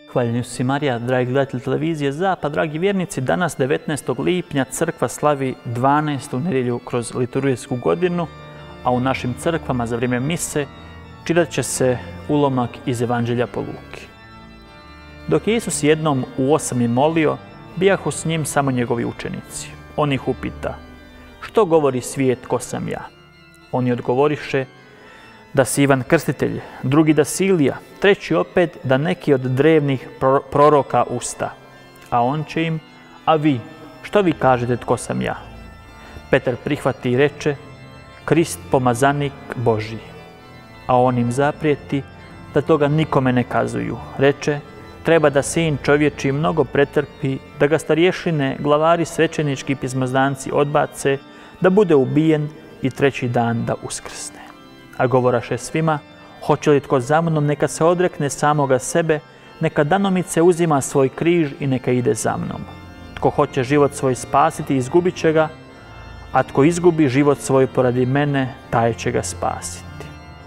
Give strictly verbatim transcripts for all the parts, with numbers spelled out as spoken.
Hvaljen Isus i Marija, dragi gledatelji televizije Zapad, dragi vjernici. Danas, devetnaestog lipnja, crkva slavi dvanaestu nedjelju kroz liturgijsku godinu, a u našim crkvama za vrijeme mise čitat će se ulomak iz Evanđelja po Luki. Dok je Isus jednom u osami molio, bijahu s njim samo njegovi učenici. On ih upita: što govori svijet, ko sam ja? Oni odgovoriše da si Ivan Krstitelj, drugi da si Ilija, treći opet da neki od drevnih proroka usta. A on će im: a vi, što vi kažete tko sam ja? Petar prihvati i reče: Krist, pomazanik Božji. A on im zaprijeti da toga nikome ne kazuju. Reče: treba da sin čovječi mnogo pretrpi, da ga starješine, glavari, svećenički pismozdanci odbace, da bude ubijen i treći dan da uskrsne. A govoraše svima: hoće li tko za mnom, neka se odrekne samoga sebe, neka danomice uzima svoj križ i neka ide za mnom. Tko hoće život svoj spasiti, izgubit će ga, a tko izgubi život svoj poradi mene, taj će ga spasiti.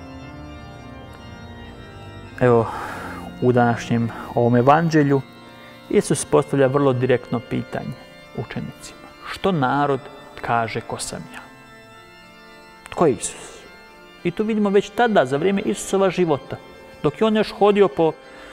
Evo, u današnjem ovom evanđelju Isus postavlja vrlo direktno pitanje učenicima: što narod kaže ko sam ja? Tko je Isus? I tu vidimo već tada, za vrijeme Isusova života, dok je on još hodio po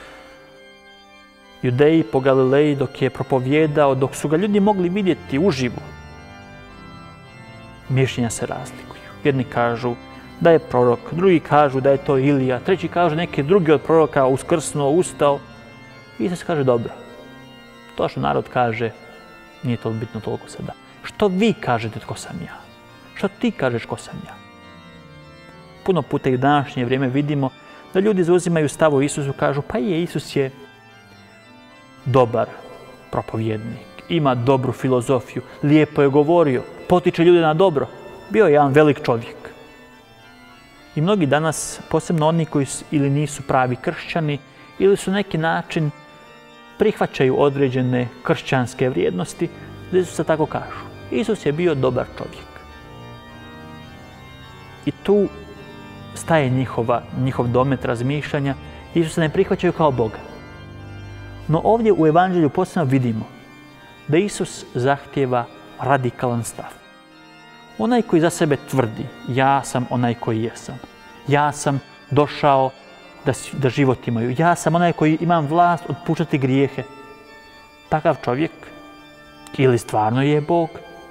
Judeji, po Galileji, dok je propovjedao, dok su ga ljudi mogli vidjeti uživo, mišljenja se razlikuju. Jedni kažu da je prorok, drugi kažu da je to Ilija, treći kažu neki drugi od proroka uskrsnuo, ustao. I Isus kaže: dobro, to što narod kaže nije to bitno toliko sada. Što vi kažete tko sam ja? Što ti kažeš ko sam ja? Puno puta i u današnje vrijeme vidimo da ljudi zauzimaju stav o Isusu, kažu: pa je, Isus je dobar propovjednik, ima dobru filozofiju, lijepo je govorio, potiče ljude na dobro, bio je jedan velik čovjek. I mnogi danas, posebno oni koji ili nisu pravi kršćani, ili su na neki način prihvaćaju određene kršćanske vrijednosti, da Isusa tako kažu: Isus je bio dobar čovjek. I tu staje njihova, njihov domet razmišljanja. Isusa ne prihvaćaju kao Boga. No ovdje u Evanđelju posebno vidimo da Isus zahtijeva radikalan stav. Onaj koji za sebe tvrdi: ja sam onaj koji jesam, ja sam došao da, da život imaju, ja sam onaj koji imam vlast otpuštati grijehe, takav čovjek ili stvarno je Bog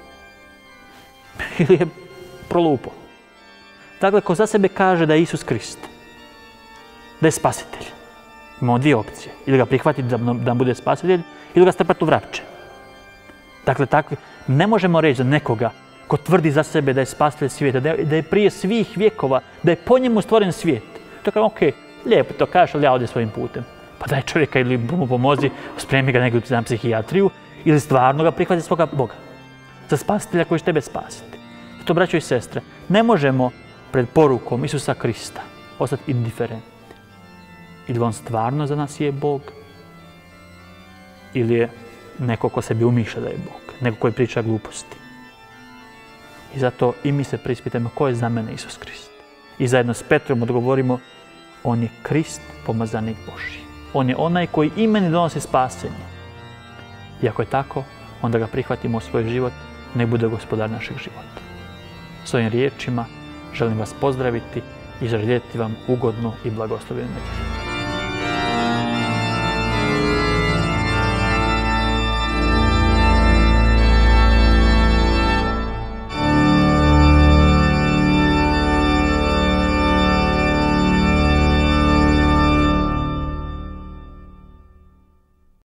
ili je prolupo. Dakle, ko za sebe kaže da je Isus Krist, da je spasitelj, imamo dvije opcije: ili ga prihvatiti da nam bude spasitelj, ili ga strpati u vrapče. Dakle, tako, ne možemo reći za nekoga ko tvrdi za sebe da je spasitelj svijeta, da je, da je prije svih vjekova, da je po njemu stvoren svijet. To kažem: ok, lijepo to kažeš, ali ja ovdje svojim putem. Pa daj čovjeka, ili mu pomozi, spremi ga negdje na psihijatriju, ili stvarno ga prihvati svoga Boga, za spasitelja koji će tebe spasiti. To, braćo i sestre, ne možemo pred porukom Isusa Krista ostati indiferentni. Ili on stvarno za nas je Bog, ili je neko ko sebi umišlja da je Bog, neko koji priča gluposti. I zato i mi se preispitajmo: ko je za mene Isus Krist? I zajedno s Petrom odgovorimo: on je Krist, pomazanik Božji. On je onaj koji i meni donosi spasenje. I ako je tako, onda ga prihvatimo u svoj život, nek bude gospodar našeg života. S ovim riječima želim vas pozdraviti i zaželjeti vam ugodnu i blagoslovljenu nedjelju.